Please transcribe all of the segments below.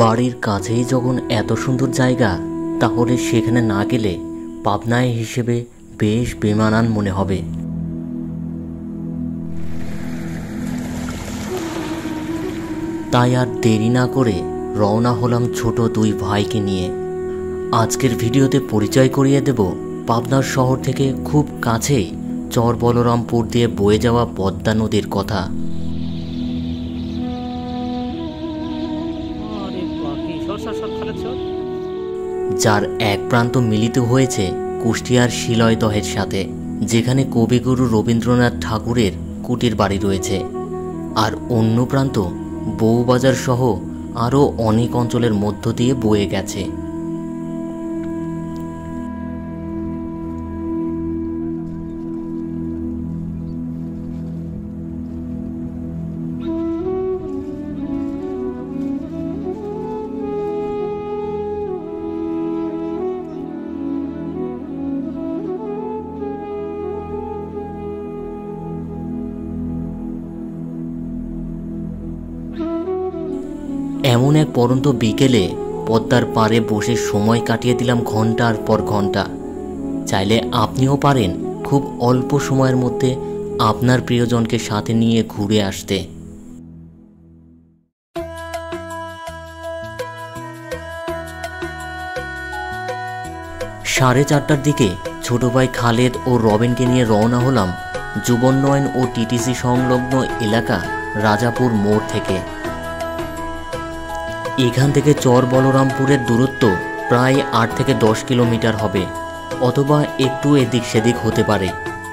বাড়ির কাছেই যখন এত সুন্দর জায়গা, তাহলে সেখানে না গেলে পাবনায় হিসেবে বেশ বেমানান মনে হবে। তাই আর দেরি না করে রওনা হলাম ছোট দুই ভাইকে নিয়ে। আজকের ভিডিওতে পরিচয় করিয়ে দেব পাবনার শহর থেকে খুব কাছেই চর বলরামপুর দিয়ে বয়ে যাওয়া পদ্মা নদীর কথা। যার এক প্রান্ত মিলিত হয়েছে কুষ্টিয়ার শিলয়দহের সাথে, যেখানে কবিগুরু রবীন্দ্রনাথ ঠাকুরের কুটির বাড়ি রয়েছে, আর অন্য প্রান্ত বউবাজার সহ আরও অনেক অঞ্চলের মধ্য দিয়ে বয়ে গেছে। এমন এক পরন্ত বিকেলে পদ্মার পাড়ে বসে সময় কাটিয়ে দিলাম ঘন্টার পর ঘন্টা। চাইলে আপনিও পারেন খুব অল্প সময়ের মধ্যে আপনার প্রিয়জনকে সাথে নিয়ে ঘুরে আসতে। 4:30টার দিকে ছোট ভাই খালেদ ও রবিনকে নিয়ে রওনা হলাম যুবোন্নয়ন ও টিটিসি সংলগ্ন এলাকা রাজাপুর মোড় থেকে। এখান থেকে চর বলরামপুরের দূরত্ব প্রায় 8 থেকে 10 কিলোমিটার হবে, অথবা একটু এদিক সেদিক হতে পারে।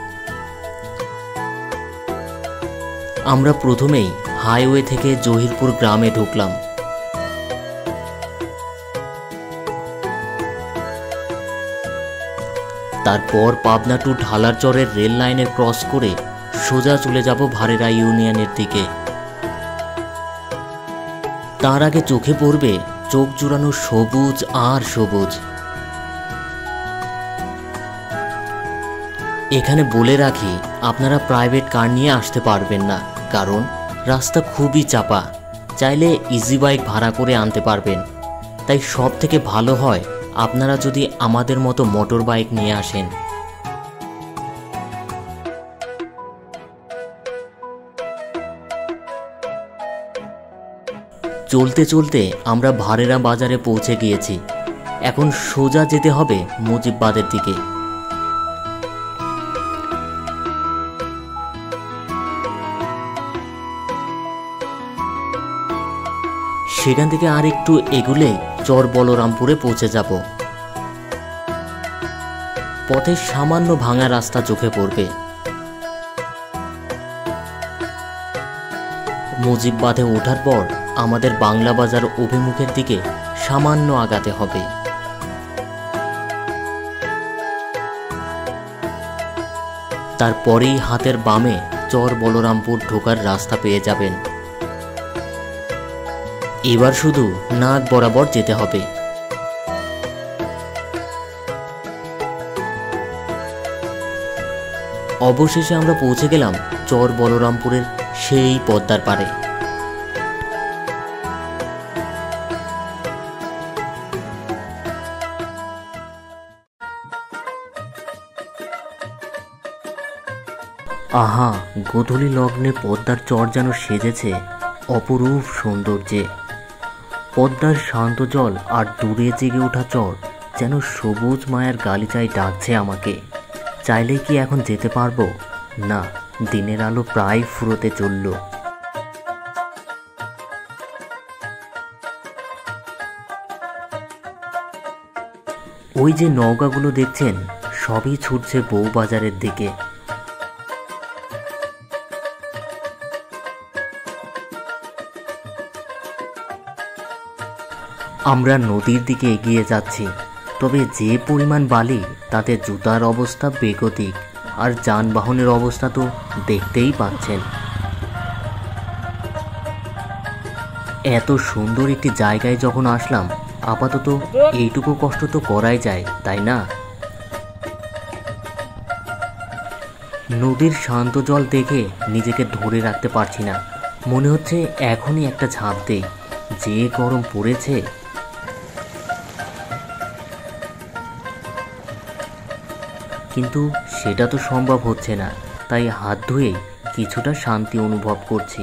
আমরা প্রথমেই হাইওয়ে থেকে জহিরপুর গ্রামে ঢুকলাম। তারপর পাবনা টু ঢালারচরের রেল লাইনের ক্রস করে সোজা চলে যাব ভারেরা ইউনিয়নের দিকে। তার আগে চোখে পড়বে চোখ জুড়ানো সবুজ আর সবুজ। এখানে বলে রাখি, আপনারা প্রাইভেট কার নিয়ে আসতে পারবেন না, কারণ রাস্তা খুবই চাপা। চাইলে ইজি বাইক ভাড়া করে আনতে পারবেন। তাই সব থেকে ভালো হয় আপনারা যদি আমাদের মতো মোটর বাইক নিয়ে আসেন। চলতে চলতে আমরা ভারেরা বাজারে পৌঁছে গিয়েছি। এখন সোজা যেতে হবে মুজিববাদের দিকে। সেখান থেকে আর একটু এগুলে চর বলরামপুরে পৌঁছে যাব। পথে সামান্য ভাঙা রাস্তা চোখে পড়বে। মুজিববাদে ওঠার পর আমাদের বাংলা বাজার অভিমুখের দিকে সামান্য আগাতে হবে। তারপরেই হাতের বামে চর বলরামপুর ঢোকার রাস্তা পেয়ে যাবেন। এবার শুধু নাক বরাবর যেতে হবে। অবশেষে আমরা পৌঁছে গেলাম চর বলরামপুরের সেই পদ্মার পাড়ে। আহা, গোধূলি লগ্নে পদ্মার চর যেন সেজেছে অপরূপ সৌন্দর্যে। পদ্মার শান্ত জল আর দূরে জেগে ওঠা চর যেন সবুজ মায়ার গালিচায় ডাকছে আমাকে। চাইলে কি এখন যেতে পারবো? না, দিনের আলো প্রায় ফুরোতে চলল। ওই যে নৌকাগুলো দেখছেন, সবই ছুটছে বউবাজারের দিকে। আমরা নদীর দিকে এগিয়ে যাচ্ছি, তবে যে পরিমাণ বালি, তাতে জুতার অবস্থা বেগতিক, আর যানবাহনের অবস্থা তো দেখতেই পাচ্ছেন। এত সুন্দর একটি জায়গায় যখন আসলাম, আপাতত এইটুকু কষ্ট তো করাই যায়, তাই না? নদীর শান্ত জল দেখে নিজেকে ধরে রাখতে পারছি না। মনে হচ্ছে এখনই একটা ঝাঁপ দেই, যে গরম পড়েছে। কিন্তু সেটা তো সম্ভব হচ্ছে না, তাই হাত ধুয়ে কিছুটা শান্তি অনুভব করছি।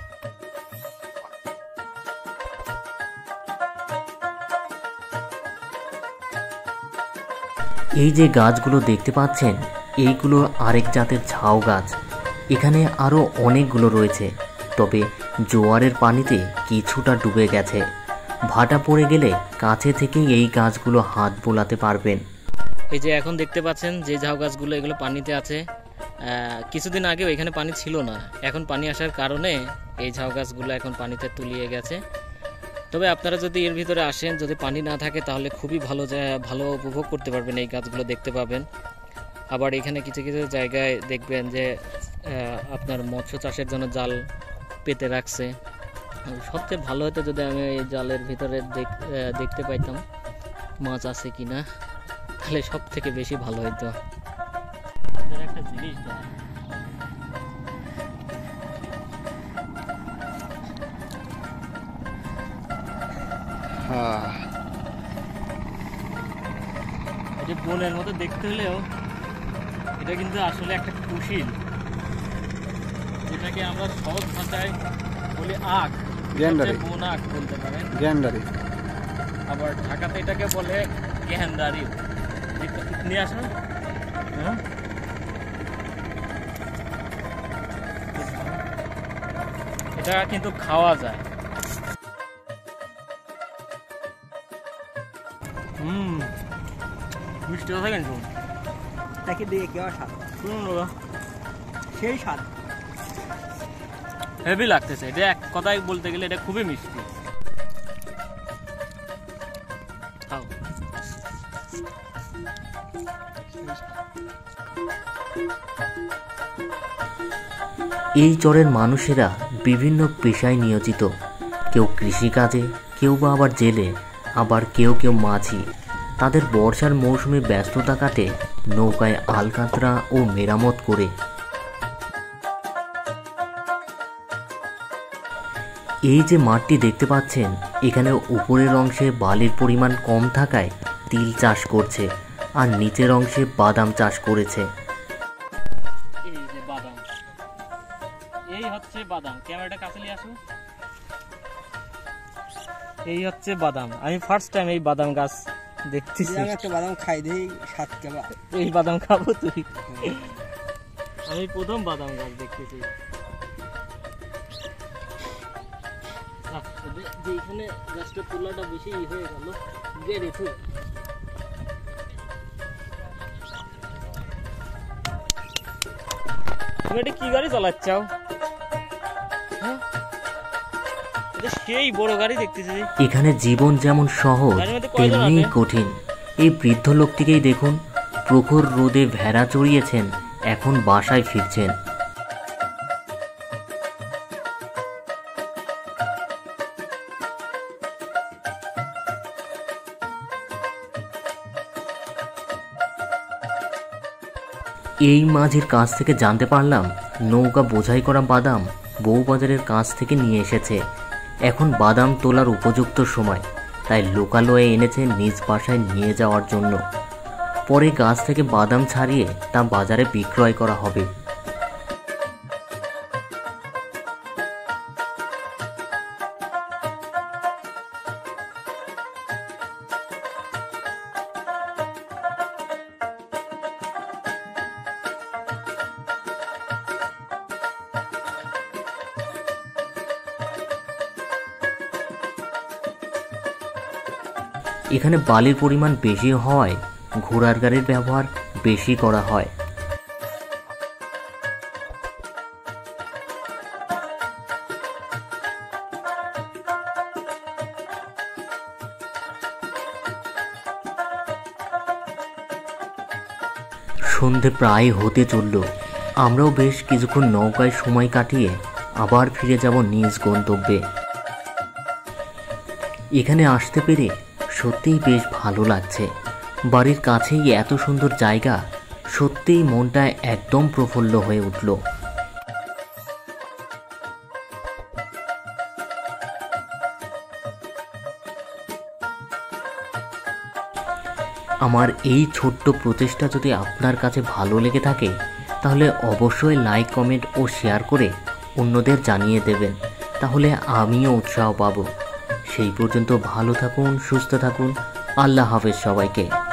এই যে গাছগুলো দেখতে পাচ্ছেন, এইগুলো আরেক জাতের ঝাউ গাছ। এখানে আরও অনেকগুলো রয়েছে, তবে জোয়ারের পানিতে কিছুটা ডুবে গেছে। ভাটা পড়ে গেলে কাছে থেকেই এই গাছগুলো হাত বোলাতে পারবেন। এই যে এখন দেখতে পাচ্ছেন যে ঝাউ গাছগুলো, এগুলো পানিতে আছে। কিছুদিন আগেও এখানে পানি ছিল না, এখন পানি আসার কারণে এই ঝাউ গাছগুলো এখন পানিতে তলিয়ে গেছে। তবে আপনারা যদি এর ভিতরে আসেন, যদি পানি না থাকে, তাহলে খুবই ভালো উপভোগ করতে পারবেন, এই গাছগুলো দেখতে পাবেন। আবার এখানে কিছু কিছু জায়গায় দেখবেন যে আপনার মৎস্য চাষের জন্য জাল পেতে রাখছে। সবচেয়ে ভালো হতো যদি আমি এই জালের ভিতরে দেখতে পাইতাম মাছ আছে কিনা, তাহলে সব থেকে বেশি ভালো হতো। একটা জিনিস এটা বনের মতো দেখতে হলেও এটা কিন্তু আসলে একটা কুশিল, যেটাকে আমরা সহজ ভাষায় বলি আখ, বন আখ বলতে পারেন, গ্যান্ডারি। আবার ঢাকাতে এটাকে বলে গ্যান্ডারি। নিয়ে আসুন। এটা কিন্তু খাওয়া যায়। মিষ্টি কথা কিন্তু তাকে দিয়ে কেউ স্বাদ সেই স্বাদ হেভি লাগতেছে। এটা এক কথায় বলতে গেলে এটা খুবই মিষ্টি। খাও। এই চরের মানুষেরা বিভিন্ন পেশায় নিয়োজিত। কেউ কৃষিকাজে, কেউ বা আবার জেলে, আবার কেউ কেউ মাঝি। তাদের বর্ষার মৌসুমে ব্যস্ততা কাটে নৌকায় আলকাতরা ও মেরামত করে। এই যে মাঠটি দেখতে পাচ্ছেন, এখানে উপরের অংশে বালির পরিমাণ কম থাকায় তিল চাষ করছে, আর নিচের অংশে বাদাম চাষ করেছে। এই যে বাদাম, এই হচ্ছে বাদাম। ক্যামেরাটা কাছে নিয়ে আসো। এই হচ্ছে বাদাম। আমি ফার্স্ট টাইম এই বাদাম গাছ দেখতেছি। আমি একটা বাদাম খাই দেই, স্বাদ কেমন। এই বাদাম খাবো তুই? আমি প্রথম বাদাম গাছ দেখতেছি। যে এখানে গাছটা তোলাটা বেশি হয়ে গেল, গেড়ে তুই। তুমি এটা কি গাড়ি চালাচ্ছাও? সেই বড় গাড়ি দেখতেছি। এখানে জীবন যেমন সহজ তেমনি কঠিন। এই বৃদ্ধ লোকটিকেই দেখুন, প্রখর রোদে ভেড়া চড়িয়েছেন, এখন বাসায় ফিরছেন। এই মাঝির কাছ থেকে জানতে পারলাম, নৌকা বোঝাই করা বাদাম বউবাজারের কাছ থেকে নিয়ে এসেছে। এখন বাদাম তোলার উপযুক্ত সময়, তাই লোকালয়ে এনেছে নিজ বাসায় নিয়ে যাওয়ার জন্য। পরে গাছ থেকে বাদাম ছাড়িয়ে তা বাজারে বিক্রয় করা হবে। এখানে বালির পরিমাণ বেশি হওয়ায় ঘোড়ার গাড়ির ব্যবহার বেশি করা হয়। সন্ধে প্রায় হতে চলল। আমরাও বেশ কিছুক্ষণ নৌকায় সময় কাটিয়ে আবার ফিরে যাব নিজ গন্তব্যে। এখানে আসতে পেরে সত্যিই বেশ ভালো লাগছে। বাড়ির কাছেই এত সুন্দর জায়গা, সত্যিই মনটা একদম প্রফুল্ল হয়ে উঠল। আমার এই ছোট্ট প্রচেষ্টা যদি আপনার কাছে ভালো লেগে থাকে তাহলে অবশ্যই লাইক, কমেন্ট ও শেয়ার করে অন্যদের জানিয়ে দেবেন, তাহলে আমিও উৎসাহ পাবো। সেই পর্যন্ত ভালো থাকুন, সুস্থ থাকুন। আল্লাহ হাফেজ সবাইকে।